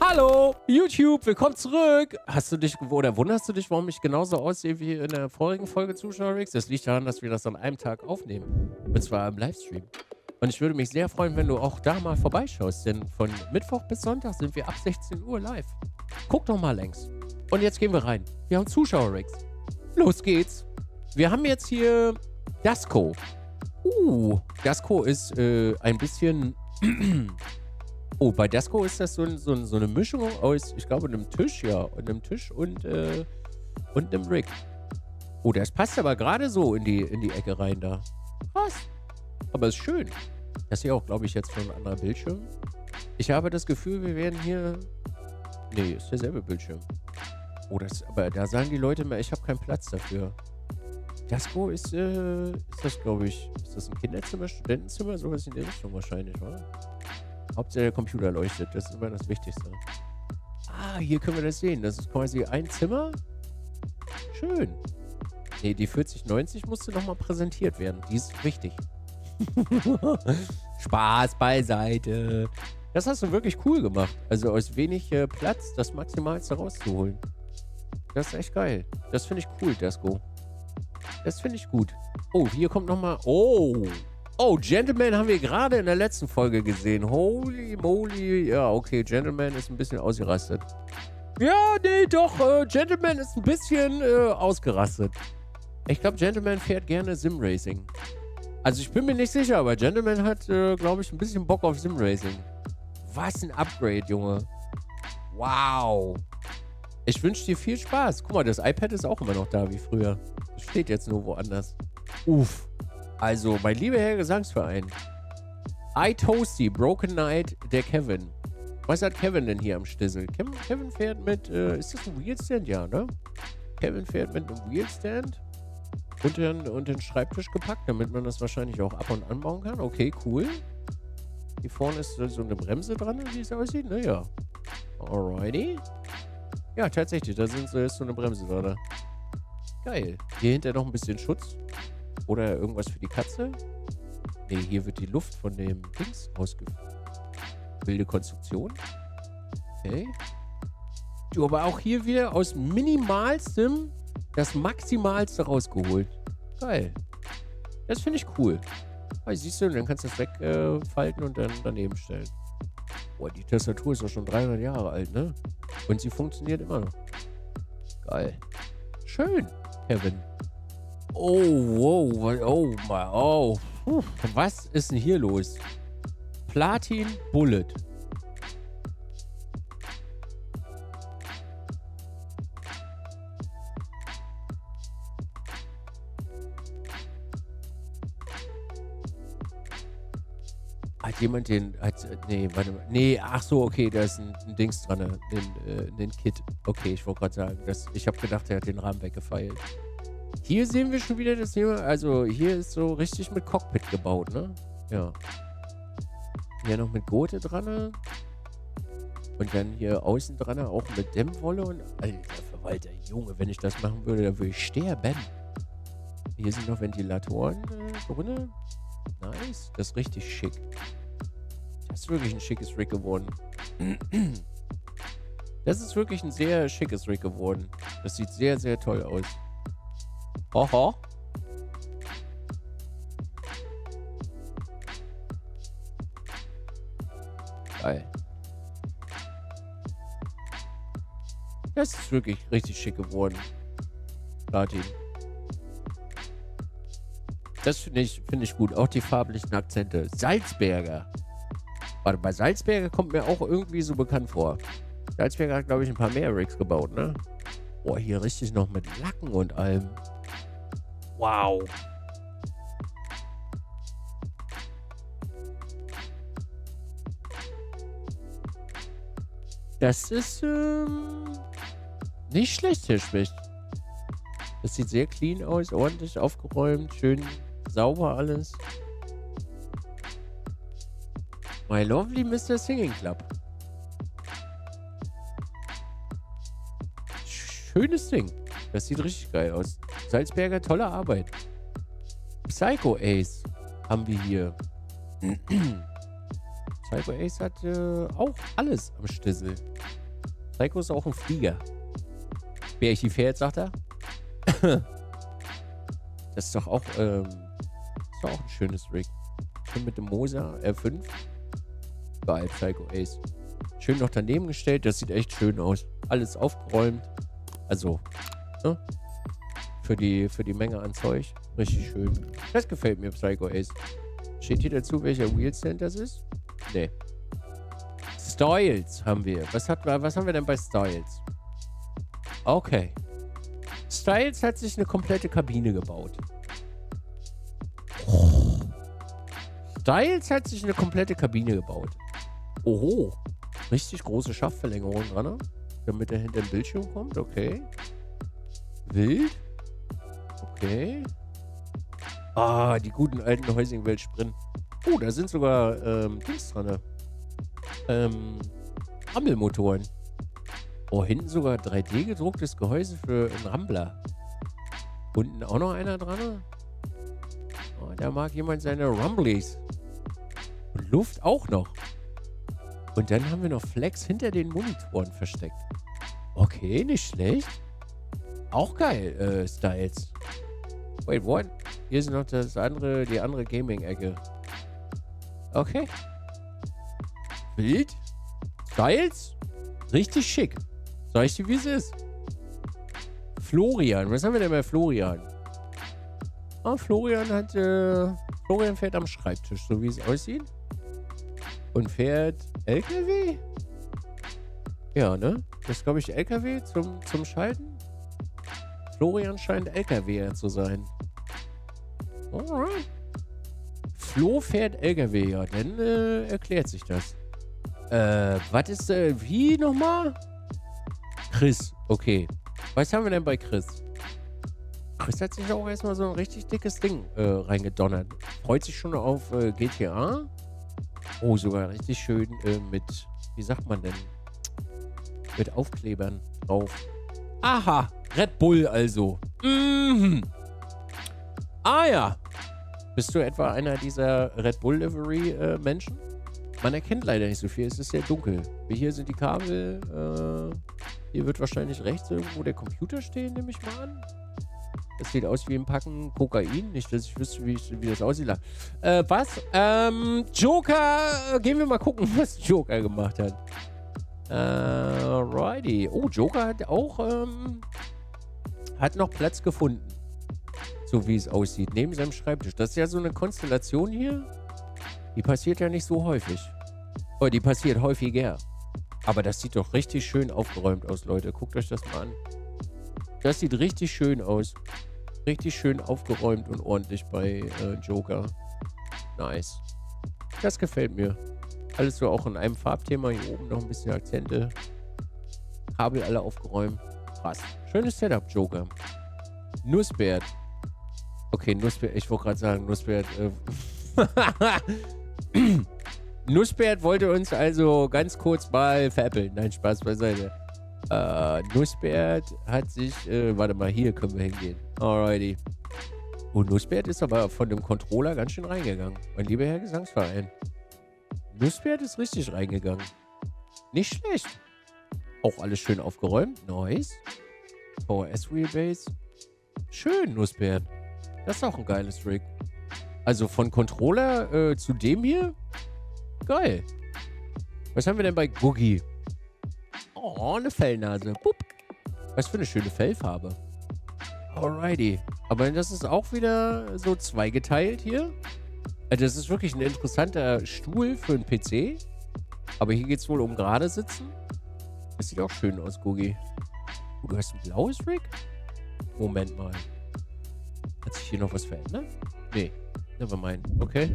Hallo, YouTube, willkommen zurück. Hast du dich, oder wunderst du dich, warum ich genauso aussehe wie in der vorigen Folge Zuschauer-Rix? Das liegt daran, dass wir das an einem Tag aufnehmen. Und zwar im Livestream. Und ich würde mich sehr freuen, wenn du auch da mal vorbeischaust, denn von Mittwoch bis Sonntag sind wir ab 16 Uhr live. Guck doch mal längs. Und jetzt gehen wir rein. Wir haben Zuschauer-Rix. Los geht's. Wir haben jetzt hier Dasko. Dasko ist ein bisschen... Oh, bei Dasko ist das so eine Mischung aus, ich glaube, einem Tisch, ja. Und einem Tisch und einem Rig. Oh, das passt aber gerade so in die Ecke rein da. Krass. Aber ist schön. Das ist ja auch, glaube ich, jetzt schon ein anderer Bildschirm. Ich habe das Gefühl, wir werden hier... Nee, ist derselbe Bildschirm. Oh, aber da sagen die Leute immer, ich habe keinen Platz dafür. Dasko ist das, glaube ich, ist das ein Kinderzimmer, Studentenzimmer? Sowas in der Richtung wahrscheinlich, oder? Hauptsache der Computer leuchtet, das ist immer das Wichtigste. Ah, hier können wir das sehen. Das ist quasi ein Zimmer. Schön. Nee, die 4090 musste nochmal präsentiert werden. Die ist wichtig. Spaß beiseite. Das hast du wirklich cool gemacht. Also aus wenig Platz das Maximalste rauszuholen. Das ist echt geil. Das finde ich cool, Dasko. Das finde ich gut. Oh, hier kommt nochmal... Oh, Gentleman haben wir gerade in der letzten Folge gesehen. Holy moly. Ja, okay, Gentleman ist ein bisschen ausgerastet. Ja, nee, doch. Gentleman ist ein bisschen ausgerastet. Ich glaube, Gentleman fährt gerne Simracing. Also ich bin mir nicht sicher, aber Gentleman hat, glaube ich, ein bisschen Bock auf Simracing. Was ein Upgrade, Junge. Wow. Ich wünsche dir viel Spaß. Guck mal, das iPad ist auch immer noch da wie früher. Das steht jetzt nur woanders. Uff. Also, mein lieber Herr Gesangsverein. iToasty, Broken Knight, der Kevin. Was hat Kevin denn hier am Stissel? Kevin fährt mit, ist das ein Wheelstand? Ja, ne? Kevin fährt mit einem Wheelstand und den Schreibtisch gepackt, damit man das wahrscheinlich auch ab und anbauen kann. Okay, cool. Hier vorne ist so eine Bremse dran, wie es aussieht. Naja. Alrighty. Ja, tatsächlich, da ist so eine Bremse dran. Geil. Hier hinter noch ein bisschen Schutz. Oder irgendwas für die Katze. Ne, hier wird die Luft von dem Dings ausgeführt. Wilde Konstruktion. Okay. Du, aber auch hier wieder aus Minimalstem das Maximalste rausgeholt. Geil. Das finde ich cool. Aber siehst du, dann kannst du das wegfalten und dann daneben stellen. Boah, die Tastatur ist doch schon 300 Jahre alt, ne? Und sie funktioniert immer noch. Geil. Schön, Kevin. Oh, wow, was ist denn hier los? Platin Bullet. Hat jemand nee, warte mal. Nee, ach so, okay, da ist ein Dings dran, ein Kit. Okay, ich wollte gerade sagen, ich habe gedacht, er hat den Rahmen weggefeilt. Hier sehen wir schon wieder das Thema. Also hier ist so richtig mit Cockpit gebaut, ne? Ja. Hier noch mit Gurte dran. Und dann hier außen dran auch mit Dämmwolle. Und alter Verwalter, Junge, wenn ich das machen würde, dann würde ich sterben. Hier sind noch Ventilatoren drin. Nice. Das ist richtig schick. Das ist wirklich ein schickes Rig geworden. Das ist wirklich ein sehr schickes Rig geworden. Das sieht sehr, sehr toll aus. Oho. Geil. Das ist wirklich richtig schick geworden. Platin. Das finde ich gut. Auch die farblichen Akzente. Salzberger. Warte, bei Salzberger kommt mir auch irgendwie so bekannt vor. Salzberger hat, glaube ich, ein paar mehr Rigs gebaut, ne? Boah, hier richtig noch mit Lacken und allem. Wow. Das ist nicht schlecht, Herr Schmidt. Das sieht sehr clean aus, ordentlich aufgeräumt, schön sauber alles. My lovely Mr. Singing Club. Schönes Ding. Das sieht richtig geil aus. Salzberger, tolle Arbeit. Psycho Ace haben wir hier. Psycho Ace hat auch alles am Stissel. Psycho ist auch ein Flieger. Bärchi fährt, sagt er. Das ist doch auch, ein schönes Rig. Schön mit dem Moser R5. Geil, Psycho Ace. Schön noch daneben gestellt. Das sieht echt schön aus. Alles aufgeräumt. Also, ne? Für die Menge an Zeug. Richtig schön. Das gefällt mir, Psycho Ace. Steht hier dazu, welcher Wheelstand das ist? Nee. Styles haben wir. Was haben wir denn bei Styles? Okay. Styles hat sich eine komplette Kabine gebaut. Styles hat sich eine komplette Kabine gebaut. Oho. Richtig große Schaftverlängerung dran, damit er hinter den Bildschirm kommt. Okay. Wild. Okay. Ah, die guten alten Heusing-Welt Sprint. Oh, da sind sogar Dings dran. Rammelmotoren. Oh, hinten sogar 3D gedrucktes Gehäuse für einen Rambler. Unten auch noch einer dran. Oh, da mag jemand seine Rumblies. Und Luft auch noch. Und dann haben wir noch Flex hinter den Monitoren versteckt. Okay, nicht schlecht. Auch geil, Styles. Wait, what? Hier ist noch die andere Gaming-Ecke. Okay. Wild. Styles. Richtig schick. Sag ich dir, wie es ist. Florian. Was haben wir denn bei Florian? Ah, Florian fährt am Schreibtisch, so wie es aussieht. Und fährt LKW? Ja, ne? Das ist, glaube ich, LKW zum Schalten. Florian scheint LKW zu sein. Alright. Flo fährt LKW, ja, dann erklärt sich das. Was ist, wie nochmal? Chris, okay. Was haben wir denn bei Chris? Chris hat sich auch erstmal so ein richtig dickes Ding reingedonnert. Freut sich schon auf GTA. Oh, sogar richtig schön mit, wie sagt man denn? Mit Aufklebern drauf. Aha, Red Bull also. Mhm. Ah ja. Bist du etwa einer dieser Red Bull Livery Menschen? Man erkennt leider nicht so viel, es ist sehr dunkel. Hier sind die Kabel. Hier wird wahrscheinlich rechts irgendwo der Computer stehen, nehme ich mal an. Das sieht aus wie ein Packen Kokain. Nicht, dass ich wüsste, wie das aussieht. Was? Joker. Gehen wir mal gucken, was Joker gemacht hat. Righty. Oh, Joker hat auch hat noch Platz gefunden. So wie es aussieht. Neben seinem Schreibtisch. Das ist ja so eine Konstellation hier. Die passiert ja nicht so häufig. Oh, die passiert häufiger. Aber das sieht doch richtig schön aufgeräumt aus, Leute. Guckt euch das mal an. Das sieht richtig schön aus. Richtig schön aufgeräumt und ordentlich bei Joker. Nice. Das gefällt mir. Alles so auch in einem Farbthema. Hier oben noch ein bisschen Akzente. Kabel alle aufgeräumt. Krass. Schönes Setup, Joker. Nussbert. Okay, Nussbert. Ich wollte gerade sagen, Nussbert. Nussbert wollte uns also ganz kurz mal veräppeln. Nein, Spaß beiseite. Nussbert hat sich... warte mal, hier können wir hingehen. Alrighty. Und Nussbert ist aber von dem Controller ganz schön reingegangen. Mein lieber Herr Gesangsverein. Nussbert ist richtig reingegangen. Nicht schlecht. Auch alles schön aufgeräumt. Nice. VHS Wheelbase. Schön, Nussbert. Das ist auch ein geiles Rig. Also von Controller zu dem hier. Geil. Was haben wir denn bei Googie? Oh, eine Fellnase. Pup. Was für eine schöne Fellfarbe. Alrighty. Aber das ist auch wieder so zweigeteilt hier. Also das ist wirklich ein interessanter Stuhl für einen PC. Aber hier geht es wohl um gerade sitzen. Das sieht auch schön aus, Googie. Du hast ein blaues Rig? Moment mal. Hat sich hier noch was verändert? Nee. Nevermind. Okay.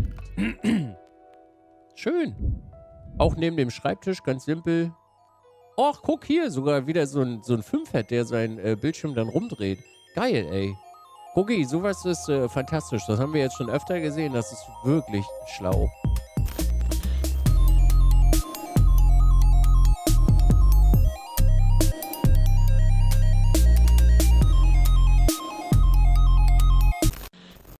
Schön. Auch neben dem Schreibtisch, ganz simpel. Och, guck hier, sogar wieder so ein 5-Head, der seinen Bildschirm dann rumdreht. Geil, ey. Gucki, sowas ist fantastisch. Das haben wir jetzt schon öfter gesehen. Das ist wirklich schlau.